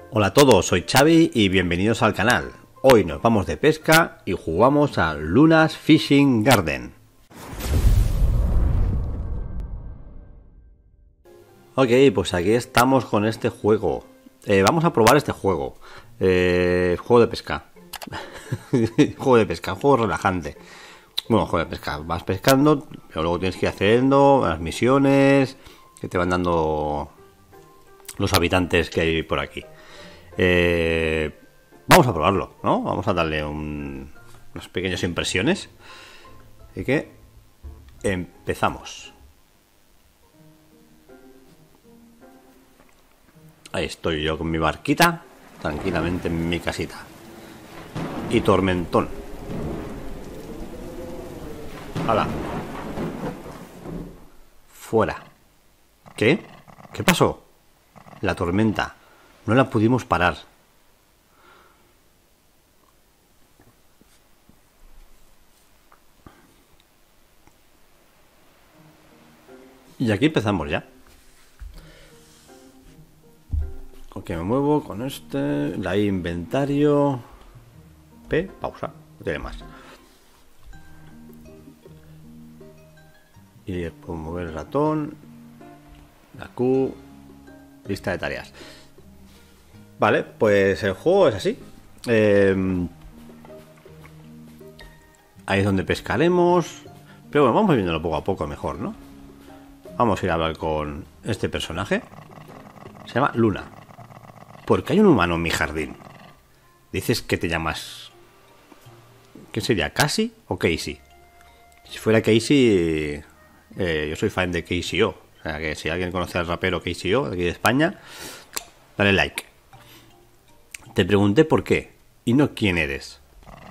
Hola a todos, soy Xavi y bienvenidos al canal. Hoy nos vamos de pesca y jugamos a Luna's Fishing Garden. Ok, pues aquí estamos con este juego. Vamos a probar este juego. Juego de pesca. Juego de pesca, juego relajante. Bueno, juego de pesca. Vas pescando, pero luego tienes que ir haciendo las misiones que te van dando los habitantes que hay por aquí. Vamos a probarlo, ¿no? Vamos a darle unas pequeñas impresiones. Así que empezamos. Ahí estoy yo con mi barquita, tranquilamente en mi casita. Y tormentón. ¡Hala! Fuera. ¿Qué? ¿Qué pasó? La tormenta. No la pudimos parar. Y aquí empezamos ya. Ok, me muevo con este. La I, inventario. P, pausa. No tiene más. Y puedo mover el ratón. La Q. Lista de tareas. Vale, pues el juego es así. Ahí es donde pescaremos. Pero bueno, vamos viéndolo poco a poco mejor, ¿no? Vamos a ir a hablar con este personaje. Se llama Luna. ¿Por qué hay un humano en mi jardín? Dices que te llamas... ¿Qué sería? ¿Casey o Casey? Si fuera Casey... yo soy fan de KCO. O sea que si alguien conoce al rapero KCO de aquí de España, dale like. Te pregunté por qué y no quién eres.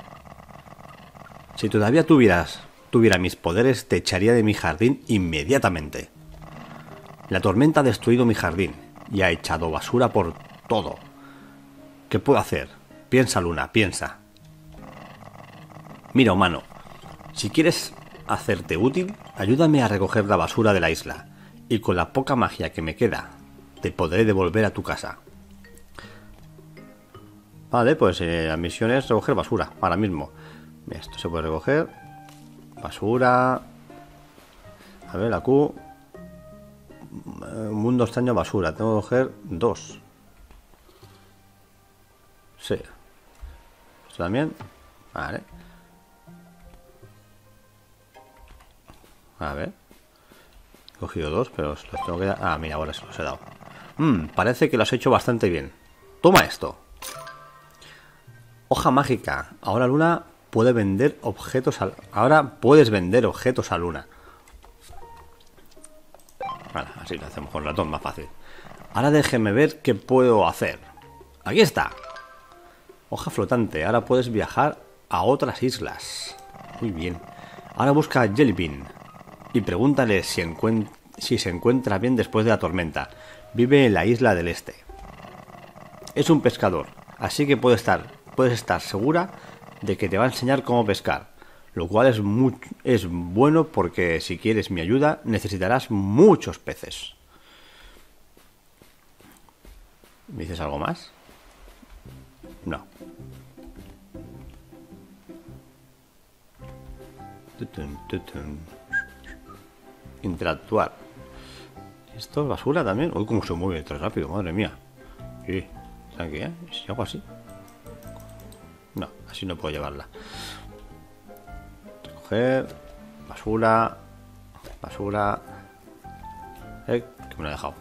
Si todavía tuviera mis poderes, te echaría de mi jardín inmediatamente. La tormenta ha destruido mi jardín y ha echado basura por todo. ¿Qué puedo hacer? Piensa, Luna, piensa. Mira, humano, si quieres hacerte útil, ayúdame a recoger la basura de la isla y con la poca magia que me queda, te podré devolver a tu casa. Vale, pues la misión es recoger basura, ahora mismo. Esto se puede recoger. Basura. A ver, la Q. Mundo extraño, basura. Tengo que coger 2. Sí. Esto también. Vale. A ver. He cogido 2, pero los tengo que dar. Ah, mira, ahora se los he dado. Parece que lo has hecho bastante bien. Toma esto. Hoja mágica. Ahora Luna puede vender objetos Ahora puedes vender objetos a Luna. Vale, así lo hacemos con ratón, más fácil. Ahora déjeme ver qué puedo hacer. Aquí está. Hoja flotante. Ahora puedes viajar a otras islas. Muy bien. Ahora busca a Jellybean y pregúntale si se encuentra bien después de la tormenta. Vive en la isla del este. Es un pescador, así que puedes estar segura de que te va a enseñar cómo pescar, lo cual es bueno porque si quieres mi ayuda necesitarás muchos peces. ¿Me dices algo más? No. Interactuar. ¿Esto es basura también? Uy, cómo se mueve tan rápido, madre mía. Sí, ¿sabes qué? Si hago así. No, así no puedo llevarla. Recoger. Basura. Basura. Que me lo he dejado.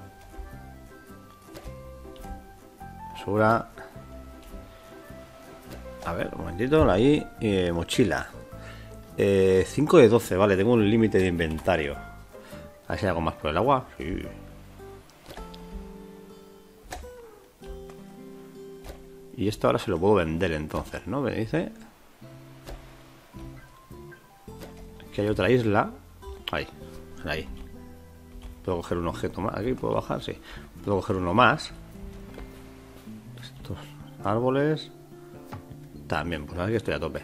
Basura. A ver, un momentito. Ahí. Mochila. 5 de 12, vale, tengo un límite de inventario. A ver si hay algo más por el agua. Sí. Y esto ahora se lo puedo vender entonces, ¿no? Me dice que hay otra isla. Ahí. Puedo coger un objeto más. Aquí puedo bajar, sí. Puedo coger uno más. Estos árboles. También, pues aquí estoy a tope.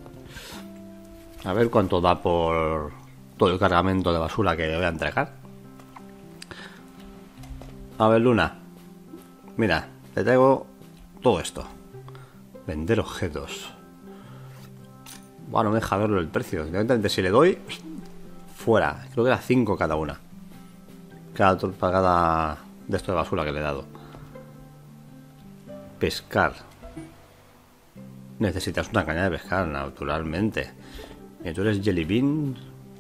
A ver cuánto da por todo el cargamento de basura que voy a entregar. A ver, Luna. Mira, te traigo todo esto. Vender objetos. Bueno, no me deja verlo el precio. Directamente si le doy, fuera. Creo que era 5 cada una. Cada de esto de basura que le he dado. Pescar. Necesitas una caña de pescar, naturalmente. Y tú eres Jelly Bean.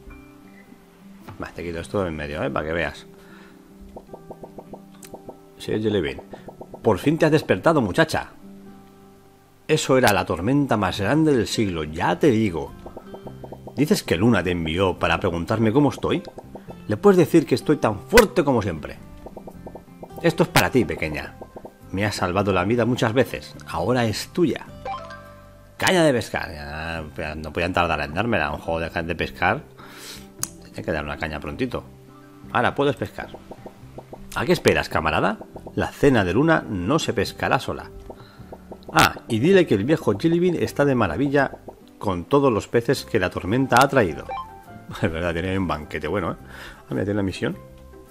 Te quito esto en medio, para que veas. Sí, es Jelly Bean. Por fin te has despertado, muchacha. Eso era la tormenta más grande del siglo, ya te digo. ¿Dices que Luna te envió para preguntarme cómo estoy? Le puedes decir que estoy tan fuerte como siempre. Esto es para ti, pequeña. Me has salvado la vida muchas veces. Ahora es tuya. Caña de pescar. Ya, no podían tardar en dármela. Un juego de pescar. Tiene que dar una caña prontito. Ahora puedes pescar. ¿A qué esperas, camarada? La cena de Luna no se pescará sola. Ah, y dile que el viejo Jelly Bean está de maravilla con todos los peces que la tormenta ha traído. Es verdad, tiene un banquete bueno, ¿eh? Ah, mira, tiene la misión.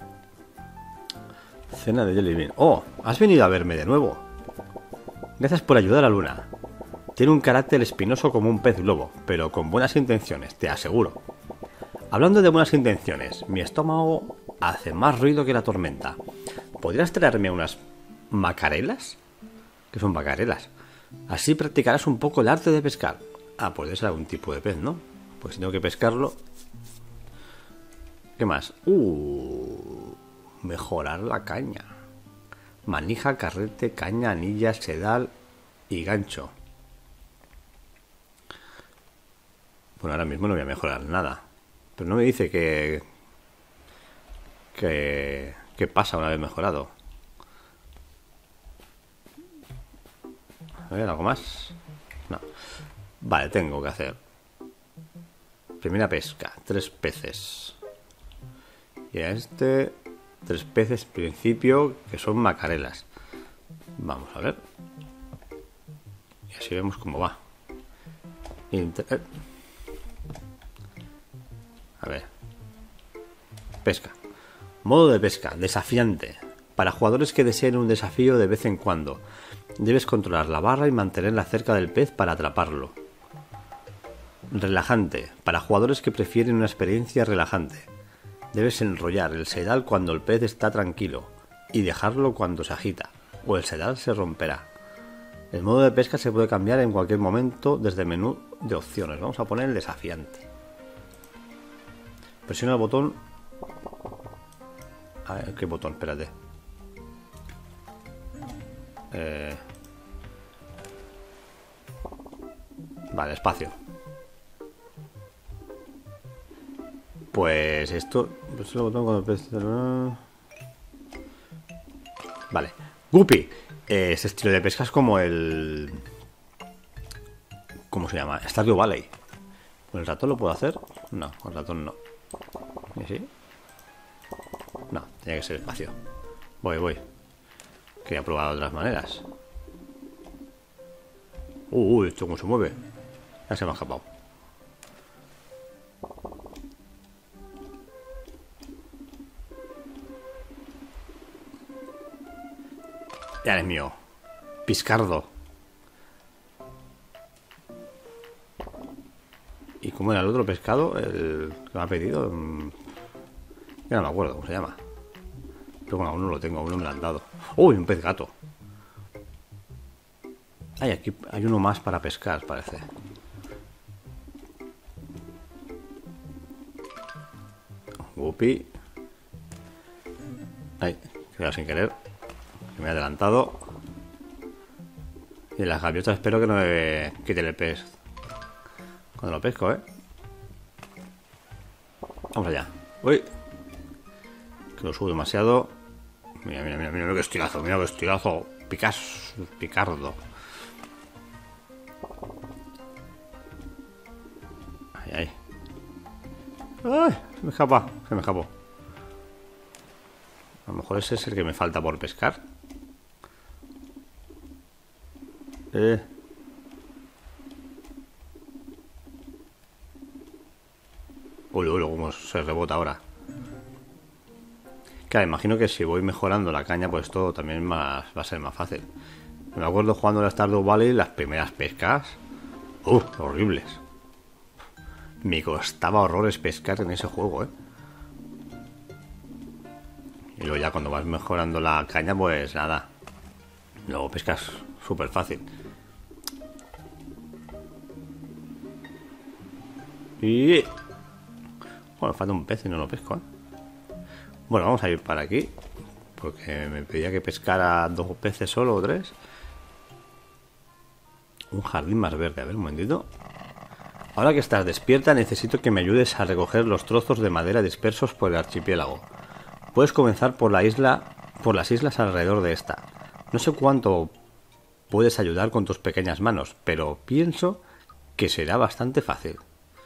Cena de Jelly Bean. Oh, has venido a verme de nuevo. Gracias por ayudar a Luna. Tiene un carácter espinoso como un pez globo, pero con buenas intenciones, te aseguro. Hablando de buenas intenciones, mi estómago hace más ruido que la tormenta. ¿Podrías traerme unas macarelas? ¿Qué son macarelas? Así practicarás un poco el arte de pescar. Ah, puede ser algún tipo de pez, ¿no? Pues si tengo que pescarlo. ¿Qué más? Mejorar la caña. Manija, carrete, caña, anilla, sedal y gancho. Bueno, ahora mismo no voy a mejorar nada. Pero no me dice qué pasa una vez mejorado. A ver, ¿algo más? No. Vale, tengo que hacer. Primera pesca, 3 peces. Y a 3 peces principio, que son macarelas. Vamos a ver. Y así vemos cómo va. A ver. Pesca. Modo de pesca, desafiante. Para jugadores que deseen un desafío de vez en cuando. Debes controlar la barra y mantenerla cerca del pez para atraparlo. Relajante. Para jugadores que prefieren una experiencia relajante. Debes enrollar el sedal cuando el pez está tranquilo y dejarlo cuando se agita, o el sedal se romperá. El modo de pesca se puede cambiar en cualquier momento desde el menú de opciones. Vamos a poner el desafiante. Presiona el botón. A ver, ¿qué botón? Espérate. Vale, espacio. Pues esto. Presiona el botón cuando el pez. Vale. Guppy. Ese estilo de pesca es como el. ¿Cómo se llama? Stardew Valley. ¿Con el ratón lo puedo hacer? No, con el ratón no. ¿Y sí? No, tenía que ser espacio. Voy. Quería probar de otras maneras. Esto cómo se mueve. Ya se me ha escapado. Ya eres mío. Piscardo. ¿Y cómo era el otro pescado? El que me ha pedido. Ya no me acuerdo cómo se llama. Pero bueno, aún no lo tengo, aún no me lo han dado. ¡Uy! Un pez gato. Ay, aquí hay uno más para pescar, parece. Guppy. Ay, quedado sin querer. Que me he adelantado. Y las gaviotas espero que no me quiten el pez cuando lo pesco, Vamos allá. Uy. Que lo subo demasiado. Mira qué estilazo, Picardo. Ay. Se me escapó. A lo mejor ese es el que me falta por pescar. Uy, cómo se rebota ahora. Claro, imagino que si voy mejorando la caña, pues todo también va a ser más fácil. Me acuerdo jugando en la Stardew Valley las primeras pescas. Horribles. Me costaba horrores pescar en ese juego, ¿eh? Y luego ya cuando vas mejorando la caña, pues nada. Luego pescas súper fácil. Y... bueno, falta un pez y no lo pesco, ¿eh? Bueno, vamos a ir para aquí. Porque me pedía que pescara 2 peces solo o 3. Un jardín más verde. A ver, un momentito. Ahora que estás despierta, necesito que me ayudes a recoger los trozos de madera dispersos por el archipiélago. Puedes comenzar por la isla, por las islas alrededor de esta. No sé cuánto puedes ayudar con tus pequeñas manos, pero pienso que será bastante fácil.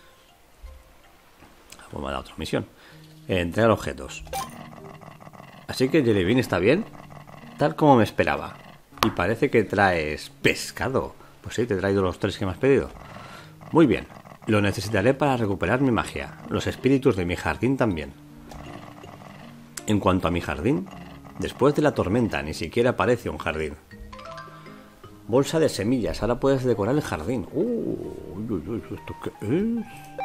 Vamos a dar otra misión. Entregar objetos. Así que Jelly Bean está bien, tal como me esperaba. Y parece que traes pescado. Pues sí, te he traído los 3 que me has pedido. Muy bien, lo necesitaré para recuperar mi magia. Los espíritus de mi jardín también. En cuanto a mi jardín, después de la tormenta ni siquiera parece un jardín. Bolsa de semillas, ahora puedes decorar el jardín. ¿Esto qué es?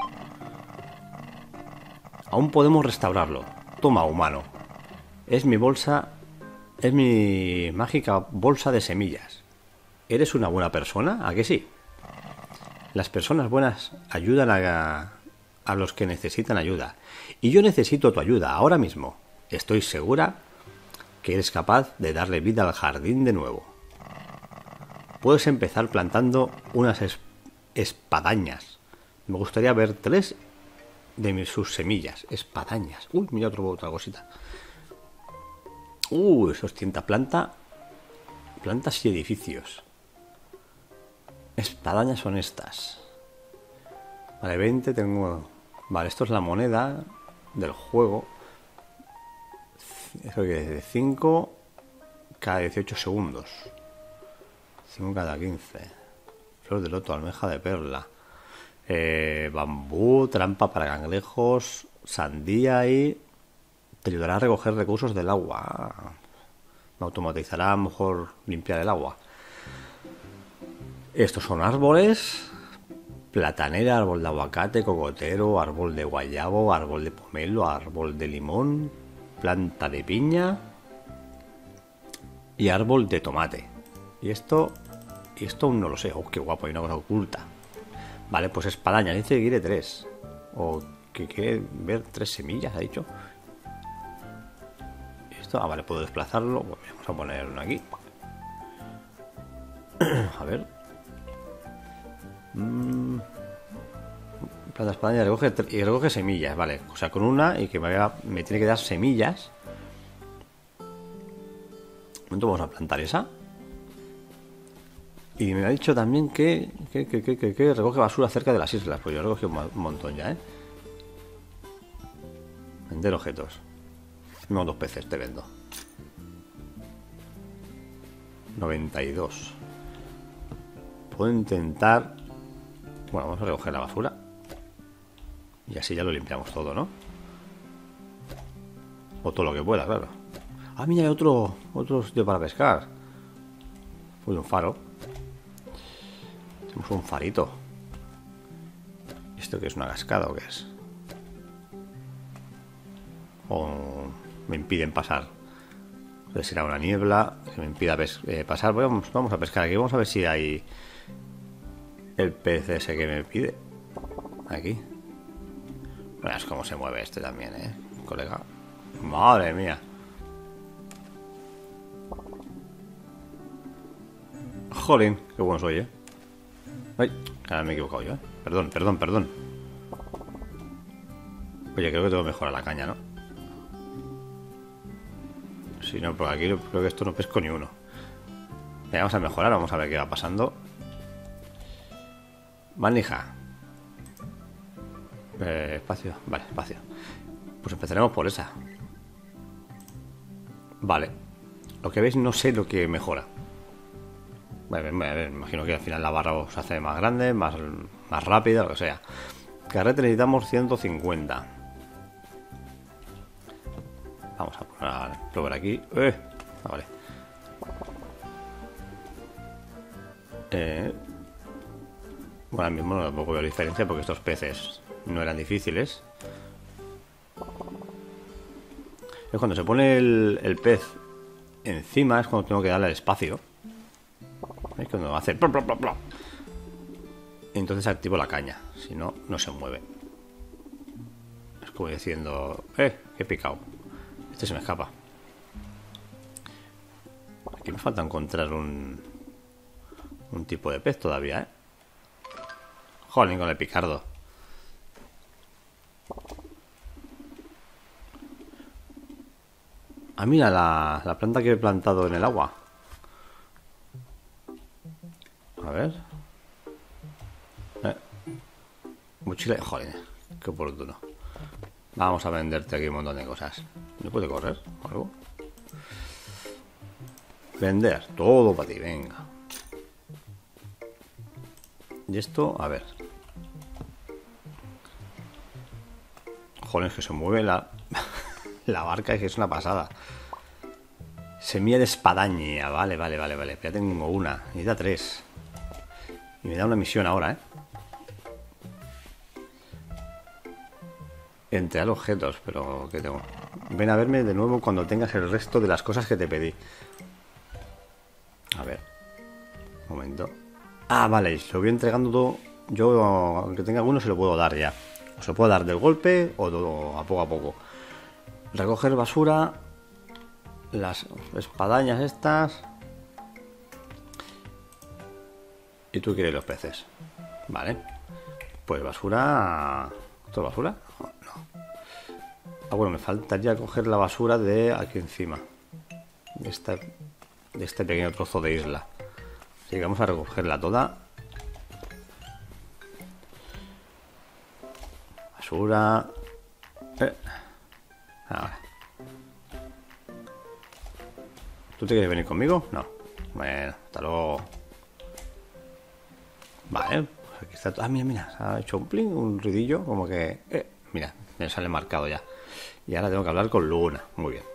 Aún podemos restaurarlo. Toma, humano. Es mi bolsa... es mi mágica bolsa de semillas. ¿Eres una buena persona? ¿A que sí? Las personas buenas ayudan a los que necesitan ayuda. Y yo necesito tu ayuda ahora mismo. Estoy segura que eres capaz de darle vida al jardín de nuevo. Puedes empezar plantando unas espadañas. Me gustaría ver 3 de sus semillas. Espadañas. Uy, mira otra cosita. Eso ostenta plantas y edificios. Espadañas son estas. Vale, 20 tengo... vale, esto es la moneda del juego. Eso que es de 5 cada 18 segundos. 5 cada 15. Flor de loto, almeja de perla. Bambú, trampa para cangrejos, sandía y... te ayudará a recoger recursos del agua. Me automatizará a lo mejor limpiar el agua. Estos son árboles. Platanera, árbol de aguacate, cocotero, árbol de guayabo, árbol de pomelo, árbol de limón, planta de piña y árbol de tomate. Y esto aún no lo sé. Qué guapo, hay una cosa oculta. Vale, pues espadaña, dice que quiere 3. O que quiere ver 3 semillas, ha dicho. Esto, vale, puedo desplazarlo. Pues vamos a poner uno aquí. A ver. Planta espadaña y recoge semillas, vale. O sea, con una y que me tiene que dar semillas. ¿Cuánto vamos a plantar esa? Y me ha dicho también que recoge basura cerca de las islas. Pues yo recogí un montón ya, ¿eh? Vender objetos. No, 2 peces te vendo. 92. Puedo intentar... bueno, vamos a recoger la basura. Y así ya lo limpiamos todo, ¿no? O todo lo que pueda, claro. Ah, mira, hay otro sitio para pescar. Uy, un faro. Tenemos un farito. ¿Esto qué es? ¿Una cascada o qué es? O me impiden pasar. Será una niebla que me impida pasar. Vamos a pescar aquí. Vamos a ver si hay el pez ese que me pide. Aquí. Verás cómo se mueve este también, colega. Madre mía. Jolín, qué bueno soy, Ay, ahora me he equivocado yo, Perdón. Oye, creo que tengo que mejorar la caña, ¿no? Si no, por aquí creo que esto no pesco ni uno. Venga, vamos a mejorar, vamos a ver qué va pasando. Manija. Espacio, vale, espacio. Pues empezaremos por esa. Vale. Lo que veis, no sé lo que mejora. Bueno, me imagino que al final la barra se hace más grande, más rápida, lo que sea. Carrete necesitamos 150. Vamos a probar aquí. Vale. Bueno, ahora mismo tampoco veo diferencia porque estos peces no eran difíciles. Es cuando se pone el pez encima es cuando tengo que darle el espacio. Es cuando hace plop, plop, plop, plop. Entonces activo la caña. Si no, no se mueve. Es como diciendo, he picado. Este se me escapa. Aquí me falta encontrar un tipo de pez todavía, ¿eh? Jolín con el picardo. Ah, mira la planta que he plantado en el agua. A ver. Mochila. Joder, qué oportuno. Vamos a venderte aquí un montón de cosas. ¿No puede correr o algo? Vender. Todo para ti, venga. Y esto, a ver. Joder, es que se mueve la barca, es que es una pasada. Semilla de espadaña. Vale. Ya tengo una. Necesita 3. Y me da una misión ahora, ¿eh? Entregar objetos, pero ¿qué tengo? Ven a verme de nuevo cuando tengas el resto de las cosas que te pedí. A ver. Un momento. Ah, vale, lo voy entregando todo. Yo, aunque tenga alguno, se lo puedo dar ya. O se lo puedo dar del golpe o todo a poco. Recoger basura. Las espadañas estas. Y tú quieres los peces. Vale. Pues basura. ¿Esto es basura? No. Ah, bueno, me faltaría coger la basura de aquí encima. De este pequeño trozo de isla. Así que vamos a recogerla toda. Basura. Ahora. ¿Tú te quieres venir conmigo? No. Bueno, hasta luego. Vale, pues aquí está todo. Ah, mira, se ha hecho un pling, un ruidillo, como que... mira, me sale marcado ya. Y ahora tengo que hablar con Luna. Muy bien.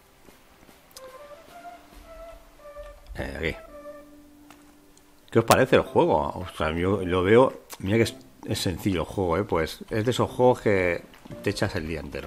Aquí. ¿Qué os parece el juego? Ostras, yo lo veo... Mira que es sencillo el juego, pues es de esos juegos que te echas el día entero.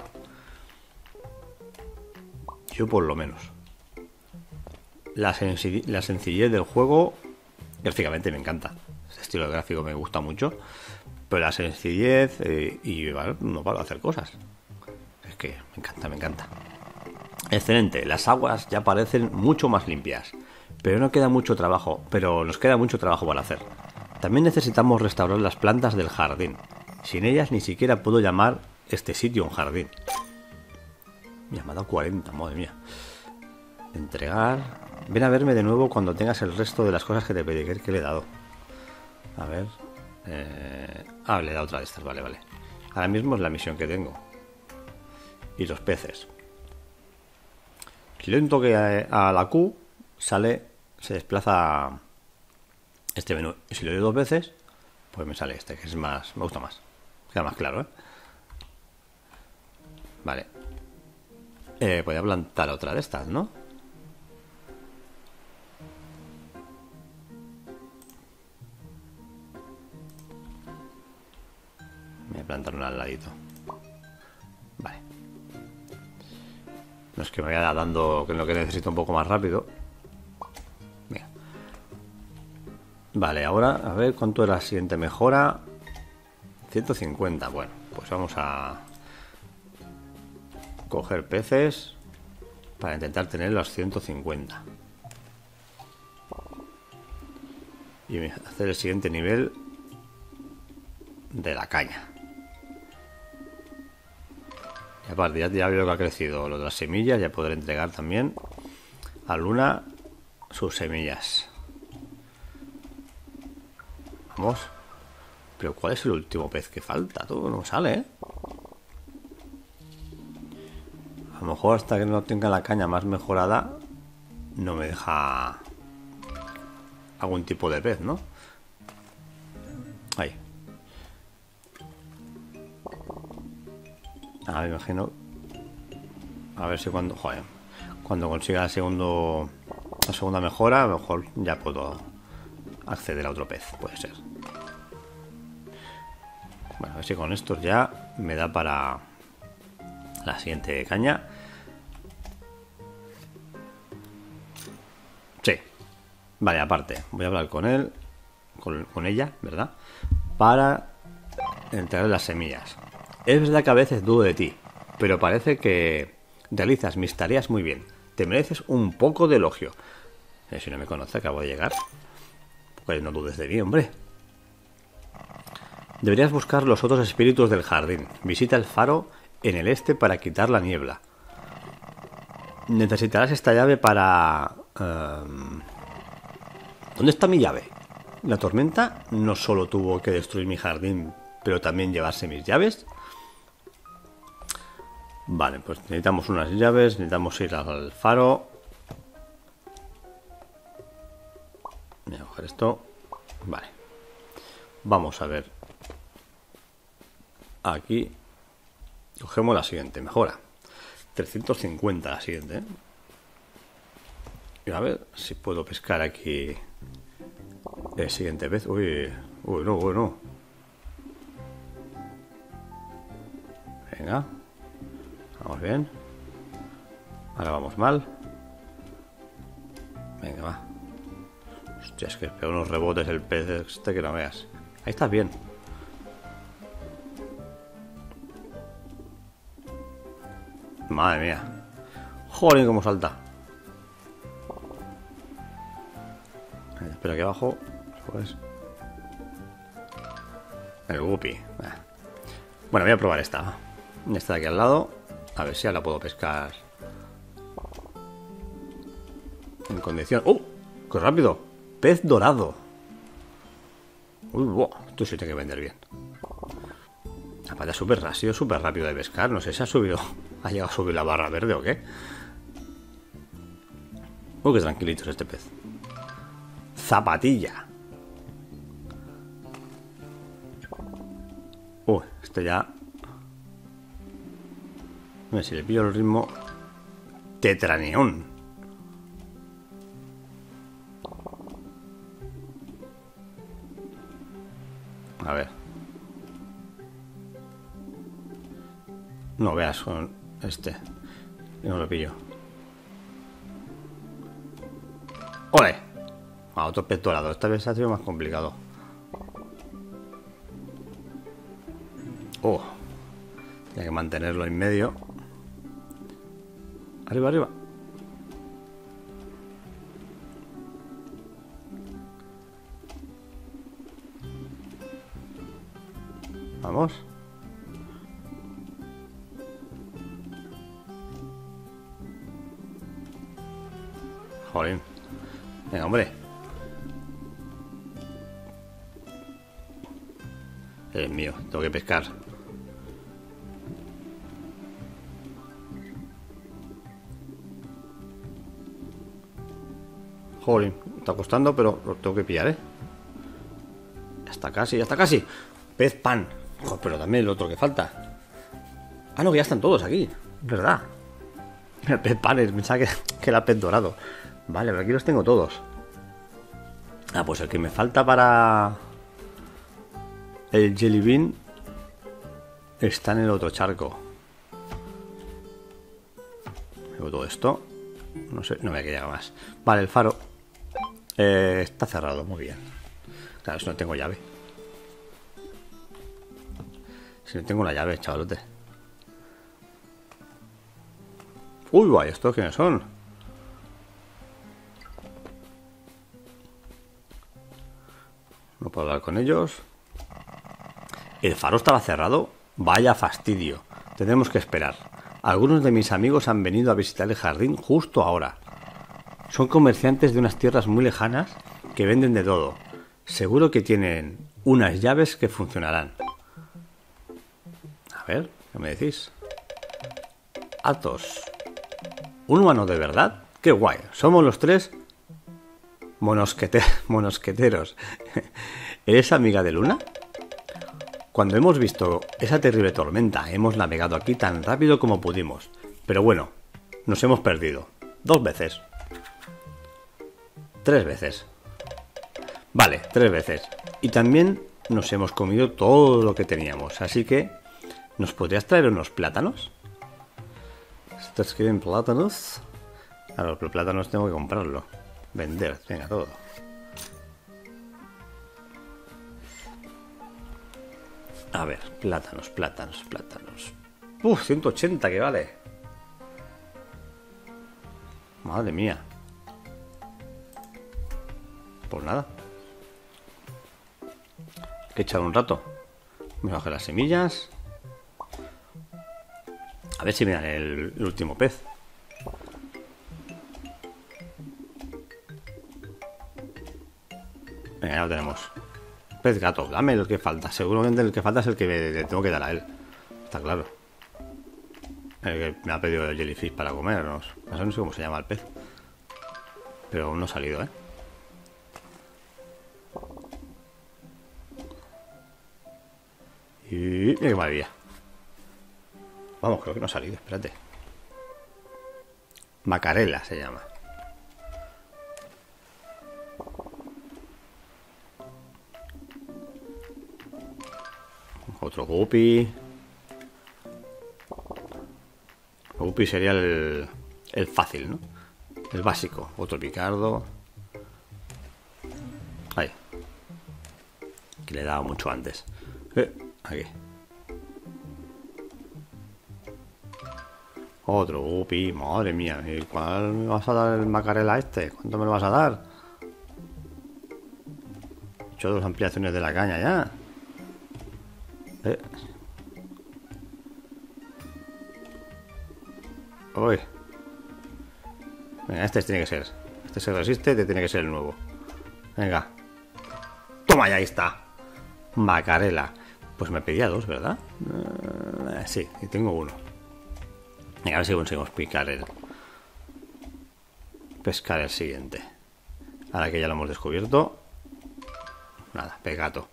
Yo por lo menos. La sencillez del juego, gráficamente me encanta. Este estilo de gráfico me gusta mucho. Pero la sencillez y bueno, no paro de hacer cosas. Es que me encanta. Excelente, las aguas ya parecen mucho más limpias. Pero nos queda mucho trabajo para hacer. También necesitamos restaurar las plantas del jardín. Sin ellas ni siquiera puedo llamar este sitio un jardín. Mira, me ha dado 40, madre mía. Entregar. Ven a verme de nuevo cuando tengas el resto de las cosas que te pedí. ¿Qué le he dado? A ver. Le he dado otra de estas, vale. Ahora mismo es la misión que tengo. Y los peces. Si le doy un toque a la Q, se desplaza este menú. Y si le doy 2 veces, pues me sale este, que es más, me gusta más. Queda más claro, ¿eh? Vale. Voy a plantar otra de estas, ¿no? Voy a plantar una al ladito. Vale. No es que me vaya dando lo que necesito un poco más rápido. Mira. Vale, ahora a ver cuánto es la siguiente mejora. 150. Bueno, pues vamos a coger peces para intentar tener los 150 y hacer el siguiente nivel de la caña. Y aparte ya veo que ha crecido lo de las semillas. Ya podré entregar también a Luna sus semillas. Vamos. Pero ¿cuál es el último pez que falta? Todo no sale, ¿eh? A lo mejor hasta que no tenga la caña más mejorada no me deja algún tipo de pez, ¿no? Ahí. Me imagino. A ver si cuando consiga la segunda mejora, a lo mejor ya puedo acceder a otro pez, puede ser. Bueno, a ver si con estos ya me da para la siguiente caña. Sí. Vale, aparte, voy a hablar con él, con ella, ¿verdad? Para entregarle las semillas. Es verdad que a veces dudo de ti, pero parece que realizas mis tareas muy bien. Te mereces un poco de elogio. Si no me conoce, acabo de llegar. Pues no dudes de mí, hombre. Deberías buscar los otros espíritus del jardín. Visita el faro en el este para quitar la niebla. Necesitarás esta llave para... ¿Dónde está mi llave? La tormenta no solo tuvo que destruir mi jardín, pero también llevarse mis llaves. Vale, pues necesitamos unas llaves, necesitamos ir al faro. Voy a coger esto. Vale. Vamos a ver. Aquí. Cogemos la siguiente, mejora. 350 la siguiente. Y a ver si puedo pescar aquí el siguiente pez. Uy, no. Venga. Vamos bien. Ahora vamos mal. Venga, va. Hostia, es que pega unos rebotes el pez este que no veas. Ahí estás bien. Madre mía. Joder, cómo salta. Espera, aquí abajo. Pues... el guppy. Bueno, voy a probar esta. Esta de aquí al lado. A ver si ahora puedo pescar en condición. ¡Oh! ¡Qué rápido! Pez dorado. Uy, wow. Esto sí tiene que vender bien. Aparte ha sido súper rápido de pescar. No sé si ha subido. ¿Ha llegado a subir la barra verde o qué? Uy, qué tranquilito es este pez. Zapatilla. Uy, este ya... A ver si le pillo el ritmo. Tetraneón. A ver. No veas con este. No lo pillo. ¡Ole! A otro pez dorado. Esta vez ha sido más complicado. Oh. Tiene que mantenerlo en medio. Arriba, arriba. Vamos. Jolín. Venga, hombre. Es mío, tengo que pescar. Jolín, está costando, pero lo tengo que pillar, ¿eh? Ya está casi, ya está casi. Pez pan. Joder, pero también el otro que falta. Ah, no, que ya están todos aquí. ¿Verdad? El pez pan, pensaba que era pez dorado. Vale, pero aquí los tengo todos. Ah, pues el que me falta para el jelly bean está en el otro charco. Luego todo esto. No sé, no me queda más. Vale, el faro está cerrado, muy bien. Claro, si no tengo llave. Si no tengo la llave, chavalote. Uy, vaya, ¿estos quiénes son? No puedo hablar con ellos. ¿El faro estaba cerrado? Vaya fastidio. Tendremos que esperar. Algunos de mis amigos han venido a visitar el jardín justo ahora. Son comerciantes de unas tierras muy lejanas que venden de todo. Seguro que tienen unas llaves que funcionarán. A ver, ¿qué me decís? Athos. ¿Un humano de verdad? ¡Qué guay! Somos los tres monosqueteros. ¿Eres amiga de Luna? Cuando hemos visto esa terrible tormenta, hemos navegado aquí tan rápido como pudimos. Pero bueno, nos hemos perdido. 2 veces. 3 veces. Vale, 3 veces. Y también nos hemos comido todo lo que teníamos. Así que, ¿nos podrías traer unos plátanos? ¿Estos quieren plátanos? Claro, los plátanos tengo que comprarlo. Vender, venga, todo. A ver, plátanos. 180 que vale. Madre mía. Pues nada. Hay que echar un rato. Voy a coger las semillas. A ver si me dan el último pez. Venga, ya lo tenemos. Pez gato, dame el que falta. Seguramente el que falta es el que le tengo que dar a él. Está claro. El que me ha pedido el jellyfish para comer. No sé cómo se llama el pez. Pero aún no ha salido, ¿eh? Y mira qué maravilla. Vamos, creo que no ha salido, espérate. Macarela se llama. Otro guppy. Guppy sería el fácil, ¿no? El básico. Otro picardo. Ahí. Que le he dado mucho antes. Aquí. Otro guppy. Madre mía. ¿Y cuál me vas a dar el macarela este? ¿Cuánto me lo vas a dar? He hecho 2 ampliaciones de la caña ya. Uy. Venga, este tiene que ser. Este se resiste, este tiene que ser el nuevo. Venga. Toma, ya ahí está. Macarela. Pues me pedía 2, ¿verdad? Sí, y tengo 1. Venga, a ver si conseguimos pescar el siguiente. Ahora que ya lo hemos descubierto. Nada, pegato.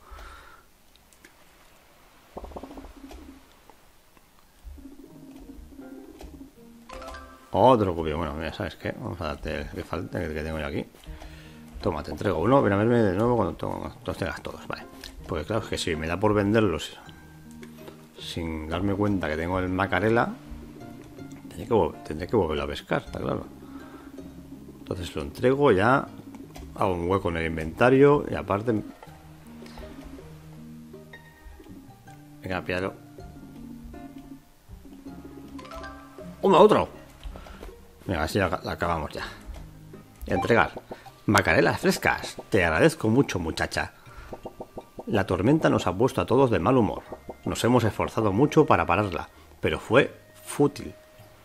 Otro cubio. Bueno, mira, ¿sabes qué? Vamos a darte el que falta, el que tengo yo aquí. Toma, te entrego uno. Ven a verme de nuevo cuando los tengas todos. Vale. Porque claro, es que si me da por venderlos sin darme cuenta que tengo el macarela, tendré que volverlo a pescar, está claro. Entonces lo entrego, ya hago un hueco en el inventario y aparte... Venga, pídalo. ¡Otro! Venga, así la acabamos ya. Entregar. Macarelas frescas. Te agradezco mucho, muchacha. La tormenta nos ha puesto a todos de mal humor. Nos hemos esforzado mucho para pararla, pero fue fútil.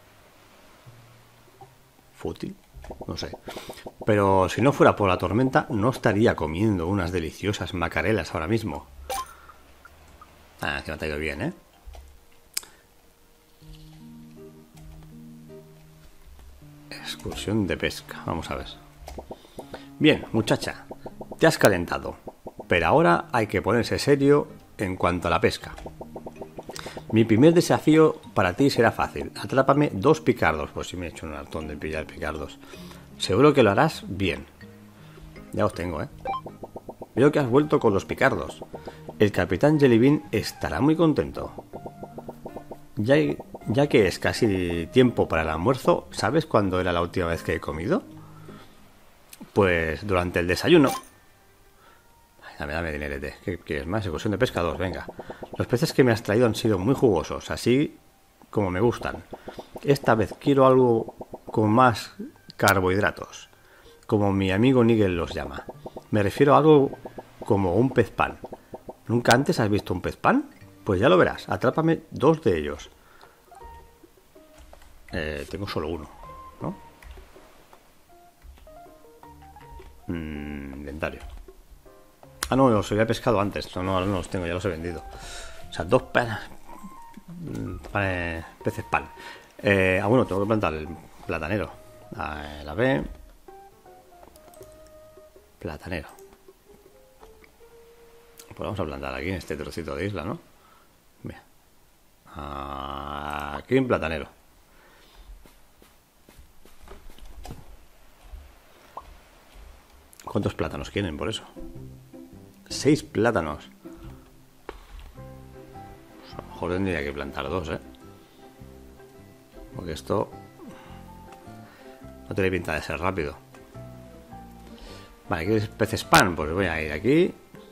¿Fútil? No sé. Pero si no fuera por la tormenta, no estaría comiendo unas deliciosas macarelas ahora mismo. Ah, que me ha ido bien, ¿eh? Excursión de pesca. Vamos a ver. Bien, muchacha. Te has calentado. Pero ahora hay que ponerse serio en cuanto a la pesca. Mi primer desafío para ti será fácil. Atrápame 2 picardos. Pues si me he hecho un hartón de pillar picardos. Seguro que lo harás bien. Ya os tengo, ¿eh? Veo que has vuelto con los picardos. El capitán Jellybean estará muy contento. Ya que es casi tiempo para el almuerzo, ¿sabes cuándo era la última vez que he comido? Pues durante el desayuno. Dame dinerete. ¿Qué quieres más? Excursión de pescador, venga. Los peces que me has traído han sido muy jugosos, así como me gustan. Esta vez quiero algo con más carbohidratos, como mi amigo Nigel los llama. Me refiero a algo como un pez pan. ¿Nunca antes has visto un pez pan? Pues ya lo verás. Atrápame 2 de ellos. Tengo solo 1, ¿no? Inventario. Ah, no, los había pescado antes. No, ahora no los tengo, ya los he vendido. O sea, 2 peces pan. Bueno, tengo que plantar el platanero. La B. Platanero. Pues vamos a plantar aquí en este trocito de isla, ¿no? Mira. Aquí en platanero. ¿Cuántos plátanos quieren por eso? 6 plátanos. Pues a lo mejor tendría que plantar 2, ¿eh? Porque esto no tiene pinta de ser rápido. Vale, ¿quieres peces pan? Pues voy a ir aquí.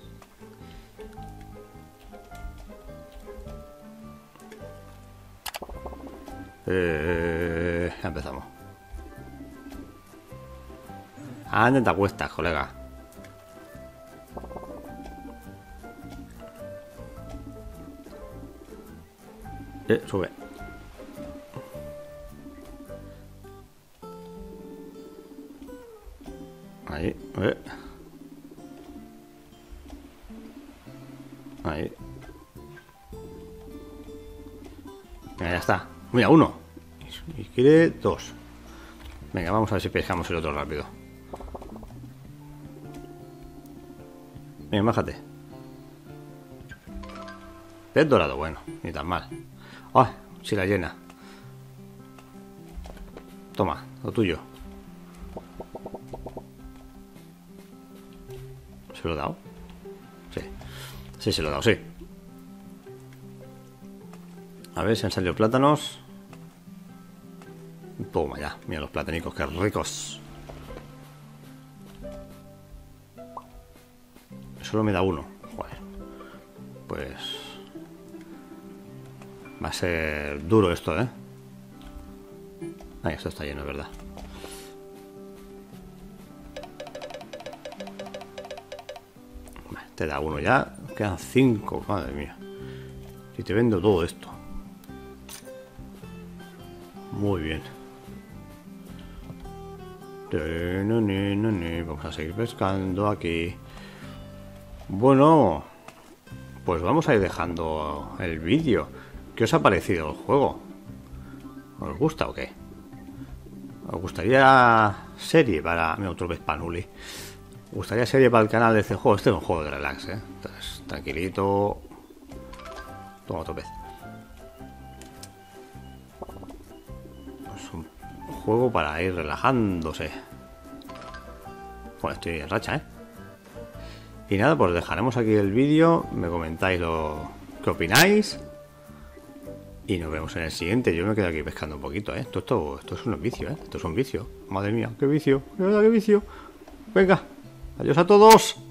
Ya empezamos. Anda, te acuestas, colega. Sube. Ahí, ahí. Venga, ya está. Mira, 1. Y quiere 2. Venga, vamos a ver si pescamos el otro rápido. Venga, bájate. Pez dorado, bueno, ni tan mal. ¡Ay! Si la llena. Toma, lo tuyo. ¿Se lo he dado? Sí. Sí, se lo he dado, sí. A ver si han salido plátanos. Toma ya. Mira los platanicos, qué ricos. Solo me da 1. Joder. Pues va a ser duro esto, ¿eh? Ay, esto está lleno, es verdad. Vale, te da 1 ya. Quedan 5. Madre mía. Si te vendo todo esto. Muy bien. Vamos a seguir pescando aquí. Bueno, pues vamos a ir dejando el vídeo. ¿Qué os ha parecido el juego? ¿Os gusta o qué? ¿Os gustaría serie para... Mira, otro vez Panuli. ¿Os gustaría serie para el canal de este juego? Este es un juego de relax, ¿eh? Entonces, tranquilito. Toma otro vez. Es un juego para ir relajándose. Bueno, estoy en racha, ¿eh? Y nada, pues dejaremos aquí el vídeo. Me comentáis lo que opináis. Y nos vemos en el siguiente. Yo me quedo aquí pescando un poquito, ¿eh? Esto es un vicio, ¿eh? Esto es un vicio. Madre mía, qué vicio. De verdad, qué vicio. Venga, adiós a todos.